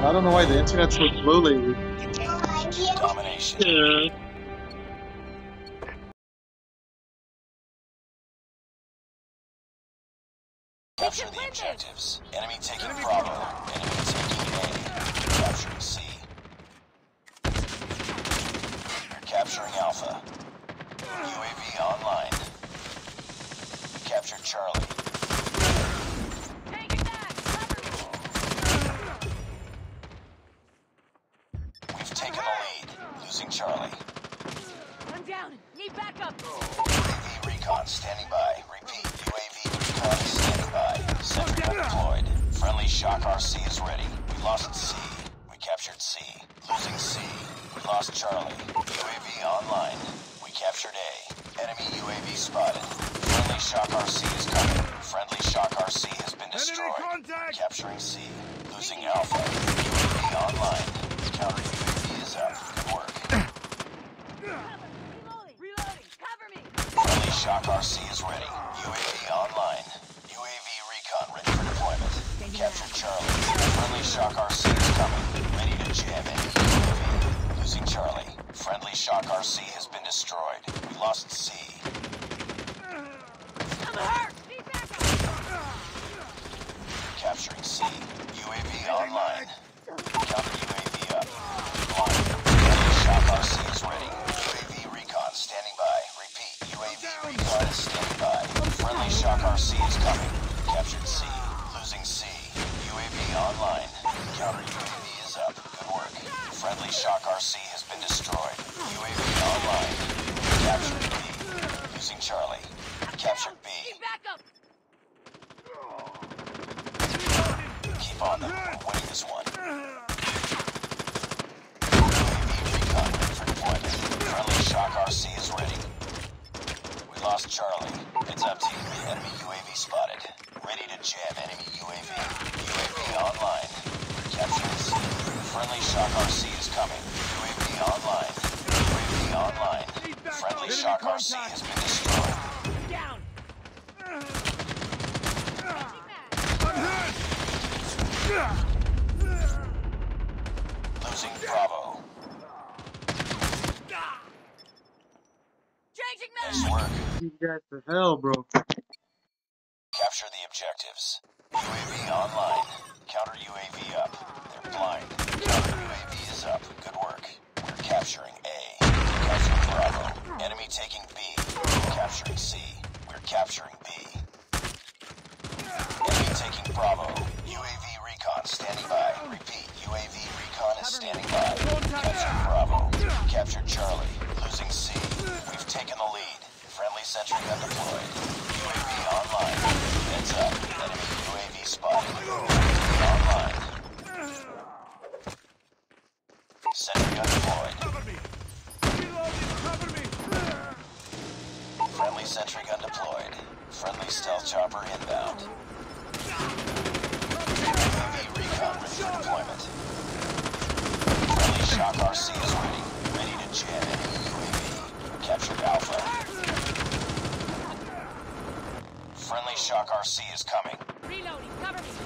I don't know why the internet's so slow lately. Domination. Yeah. Capture the objectives. Enemy taking Bravo. Enemy taking A. Capturing C. Capturing Alpha. UAV online. Captured Charlie. We've taken the lead. Losing Charlie. I'm down. Need backup. UAV recon standing by. Repeat. UAV recon standing by. Sentry undeployed. Friendly Shock RC is ready. We lost C. We captured C. Losing C. We lost Charlie. UAV online. We captured A. Enemy UAV spotted. Friendly Shock RC is coming. Friendly Shock RC has been destroyed. Capturing C. Losing Alpha. UAV online. Counter UAV is up. Good work. Reloading. Cover me. Friendly Shock RC is ready. UAV online. UAV recon ready for deployment. Captured Charlie. Friendly Shock RC is coming. Ready to jam enemy UAV. Losing Charlie. Friendly Shock RC has been destroyed. We lost C. I'm hurt. Need backup. Capturing C. UAV online. Counter UAV up. Blind. Friendly Shock RC is ready. UAV recon standing by. Repeat. UAV recon is standing by. Friendly Shock RC is coming. Captured C. Losing C. UAV online. Counter UAV is up. Good work. Friendly Shock RC has been destroyed. UAV online. Captured B. Losing Charlie. Captured B. Need backup. Keep on them. We're winning this one. UAV recon ready for deployment. Friendly Shock RC is ready. We lost Charlie. It's up team. Enemy UAV spotted. Ready to jam enemy UAV. UAV online. Capturing C. Friendly Shock RC is coming. UAV online. UAV online. Friendly Shock RC has been destroyed. Down. Losing Bravo. Changing Nice mag. work. You guys to hell, bro. Capture the objectives. UAV online. Counter UAV up. They're blind. Counter UAV is up. Good work. We're capturing A. Capturing Bravo. Enemy taking B. Capturing C. We're capturing B. Enemy taking Bravo. UAV recon standing by. Repeat. UAV recon is standing by. Captured Bravo. Captured Charlie. Losing C. We've taken the lead. Friendly sentry gun deployed. UAV online. Heads up. Enemy UAV spotted. UAV online. Sentry gun deployed. Friendly sentry gun deployed. Friendly stealth chopper inbound. UAV recon ready for deployment. Friendly Shock RC is ready. Ready to jam enemy UAV. Captured Alpha. Friendly Shock RC is coming. Reloading. Cover me.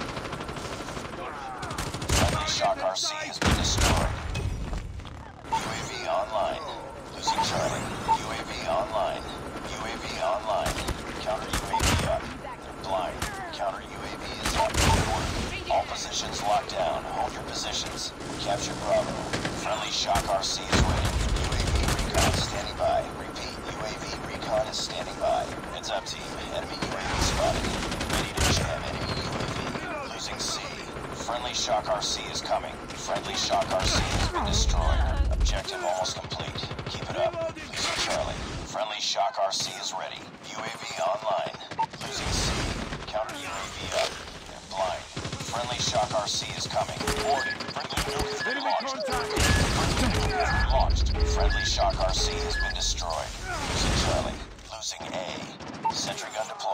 Friendly Shock RC has been destroyed. UAV online. Losing Charlie. UAV online. UAV online. Counter UAV up. They're blind. Counter UAV is up. Good work. All positions locked down. Hold your positions. Capture Bravo. Friendly Shock RC is ready. UAV recon standing by. Repeat. UAV recon is standing by. Heads up team. Enemy UAV spotted. Ready to jam enemy UAV. Losing C. Friendly Shock RC is coming. Friendly Shock RC has been destroyed. Objective almost complete. Keep it up. Losing Charlie. Friendly Shock RC is ready. UAV online. Losing C. Counter UAV up. They're blind. Friendly Shock RC is coming. Boarding. Friendly nuke has been launched. Launched. Friendly Shock RC has been destroyed. Losing Charlie. Losing A. Sentry gun deployed.